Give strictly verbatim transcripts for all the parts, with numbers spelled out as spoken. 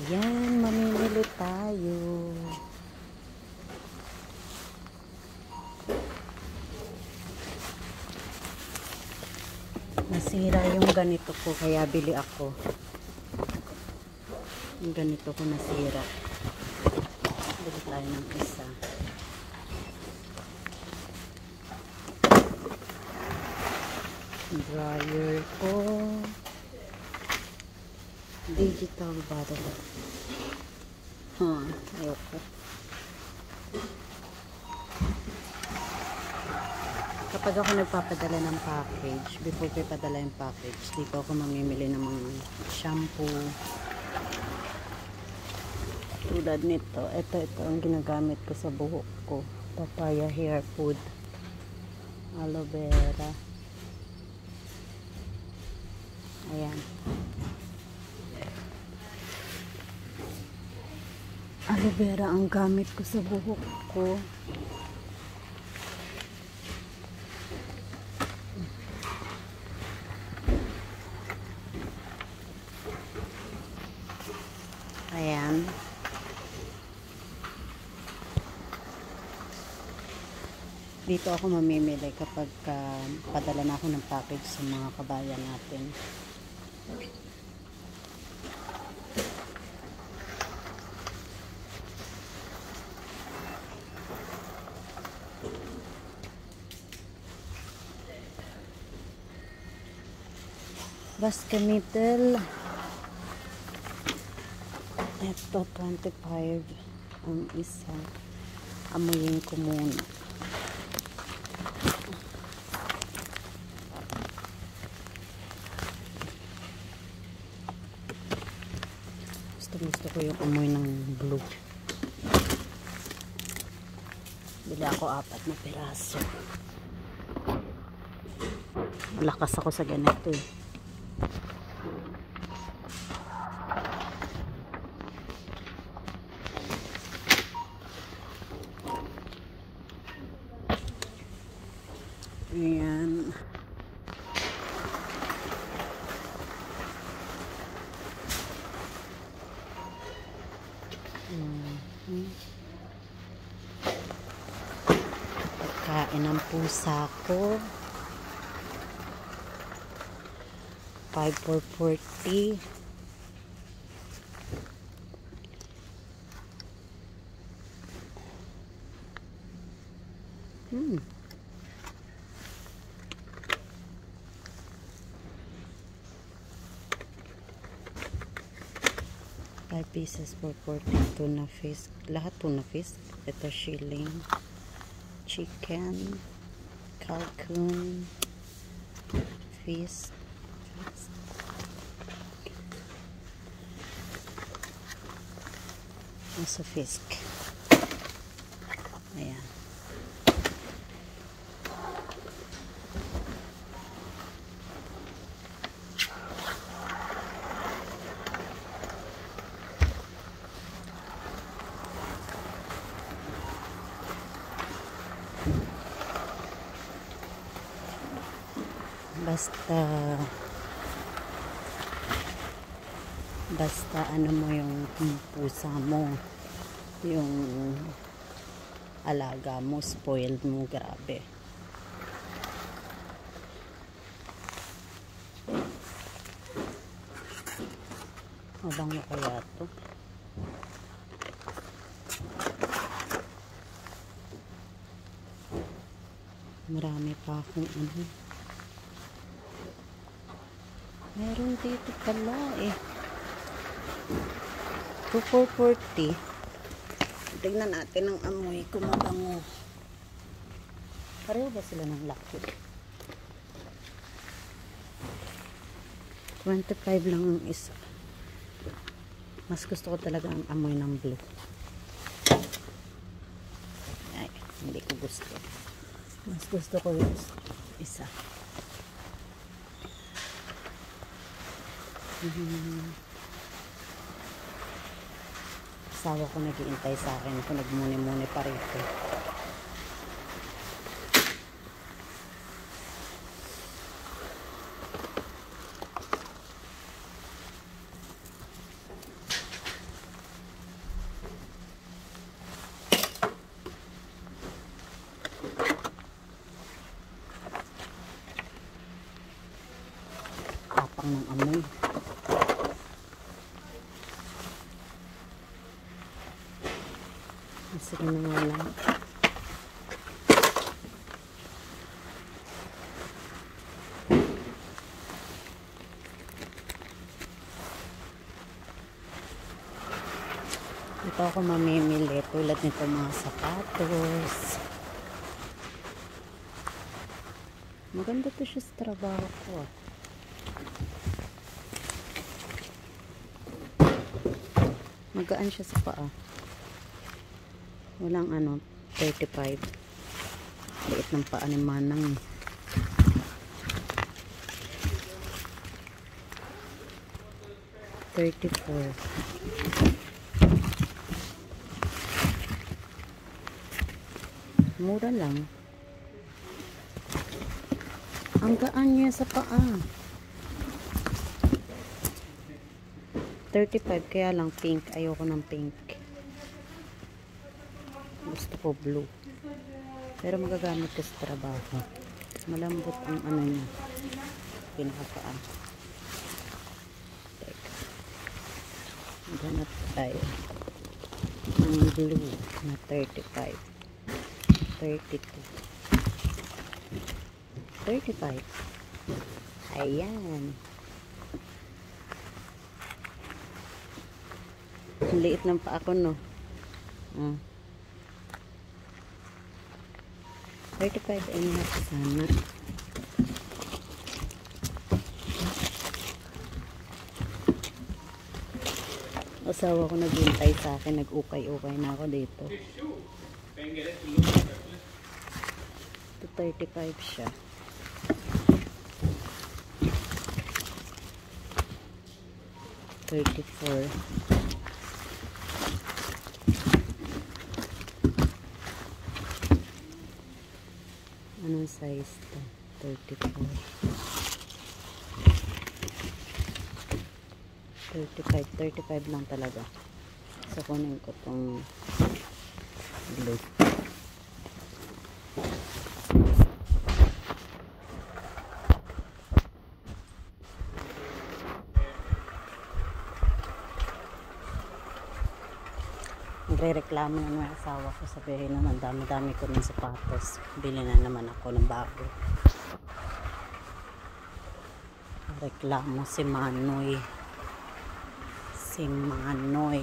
Ayan, mamimili tayo. Nasira yung ganito ko, kaya bili ako. Yung ganito ko nasira. Bili tayo ng isa. Dryer ko. Digital bottle. Huh, ayoko. Kapag ako nagpapadala ng package, before ko ipadala yung package, dito ako mamimili ng mga shampoo. Tulad nito. Ito, ito ang ginagamit ko sa buhok ko. Papaya hair food. Aloe vera. Ayan. Aloe vera ang gamit ko sa buhok ko. Ayan. Dito ako mamimili kapag uh, padala na ako ng package sa mga kabayan natin. Baskamitel. Ito, twenty-five ang isa. Amuyin ko muna. Gusto, gusto ko yung amoy ng blue. Bili ako apat na piraso. Malakas ako sa ganito eh. Ayan. Mm-hmm. Pagkain ng pusa ko. five for forty. Hmm. five pieces for forty. Tuna fish. Lahat tuna fish. Ito shilling. Chicken. Calcun. Fish. Nasa fisk. Ayan. Basta basta ano mo yung pusa mo, yung alaga mo, spoiled mo, grabe. Mabang mo kaya to? Marami pa akong ano. Meron dito pala eh. two for forty. Tignan natin ang amoy kung mabango. Pareho ba sila ng laki? twenty-five lang ang isa. Mas gusto ko talaga ang amoy ng blue. Ay, hindi ko gusto. Mas gusto ko yung isa. Mm-hmm. Asawa ko nag-iintay sa akin kung nagmuni-muni pa rito. Ano nga lang. Dito ako mamimili tulad nito mga sapatos. Maganda to siya sa trabaho ko. Magaan siya sa paa. Walang ano, thirty-five. Liit ng paa ni Manang. thirty-four. Mura lang. Ang gaan niya sa paa. thirty-five, kaya lang pink. Ayoko ng pink. Gusto ko blue. Pero magagamit ko sa trabaho. Malambot ang ano niya. Pinakapaa. Teka. Ganap tayo. Ang blue na thirty-five. thirty-two. thirty-five. Ayan. Ang liit ng pa ako, no? Ah. thirty-five and a half sana. Asawa ko naghintay sa akin. Nag-ukay-ukay na ako dito. To thirty-five siya. thirty-four. Anong size to? thirty-four. thirty-five. thirty-five lang talaga. So, kunin ko tong blue. Nagre-reklamo na ng asawa ko. Sabihin naman, dami-dami ko ng sapatos. Bili na naman ako ng bago. Reklamo si Manoy. Si Manoy.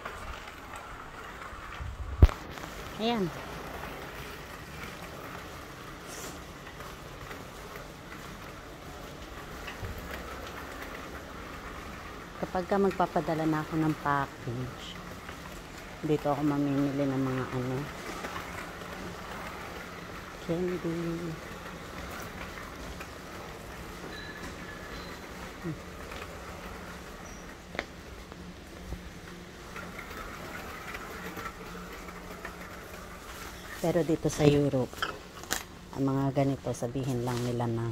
Ayan. Kapag ka magpapadala na ako ng package, dito ako mamimili ng mga ano, candy. Hmm. Pero dito sa Europe, ang mga ganito, sabihin lang nila na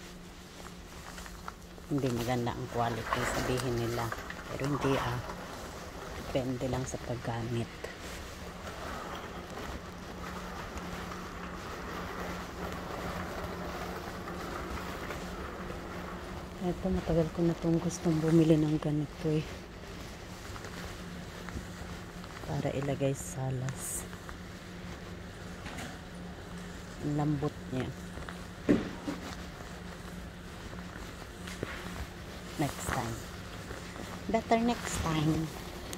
hindi maganda ang quality, sabihin nila. Pero hindi ah. Depende lang sa paggamit. Ito, matagal ko na itong gustong bumili ng ganito eh. Para ilagay sa salas. Ang lambot niya. Next time. Better next time.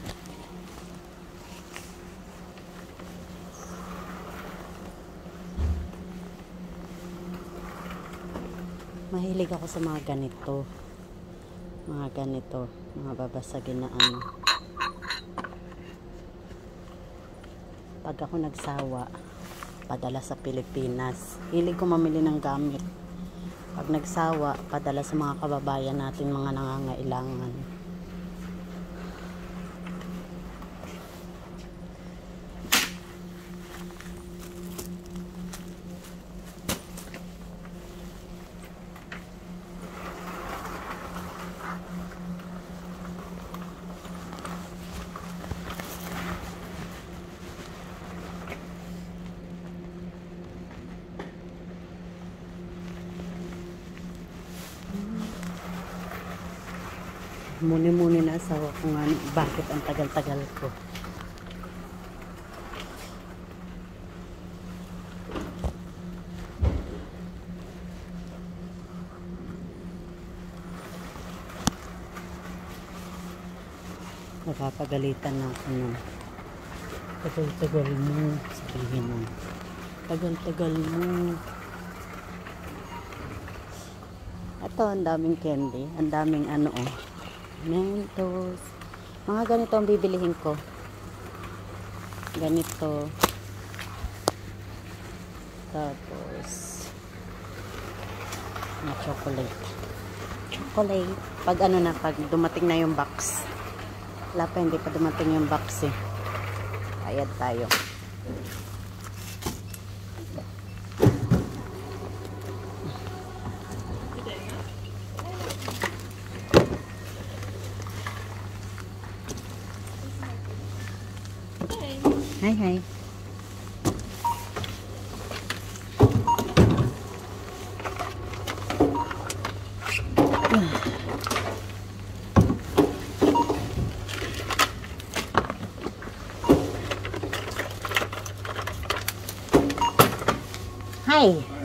Mahilig ako sa mga ganito. Mga ganito. Mga babasagin na ano. Pag ako nagsawa, padala sa Pilipinas. Hilig ko mamili ng gamit. Pag nagsawa, padala sa mga kababayan natin, mga nangangailangan. Muni-muni na asawa ko nga bakit ang tagal-tagal ko. Napapagalitan ng ano. Tagal-tagal mo. Sabihin mo. Tagal-tagal mo. Ito, ang daming candy. Ang daming ano oh. Mentos. Mga ganito ang bibilihin ko. Ganito. Tapos na chocolate. Chocolate. Pag ano na, pag dumating na yung box. Wala pa, hindi pa dumating yung box eh. Bayad tayo. Hi, hi. Hi.